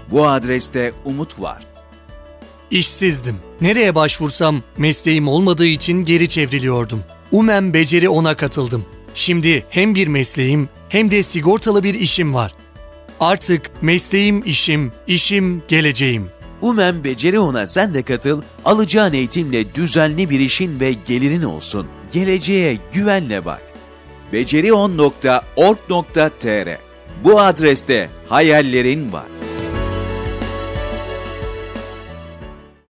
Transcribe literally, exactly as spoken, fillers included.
Bu adreste umut var. İşsizdim. Nereye başvursam mesleğim olmadığı için geri çevriliyordum. Umen Beceri On'a katıldım. Şimdi hem bir mesleğim hem de sigortalı bir işim var. Artık mesleğim işim, işim geleceğim. Umen Beceri On'a sen de katıl, alacağın eğitimle düzenli bir işin ve gelirin olsun. Geleceğe güvenle bak. becerion nokta org nokta tr Bu adreste hayallerin var.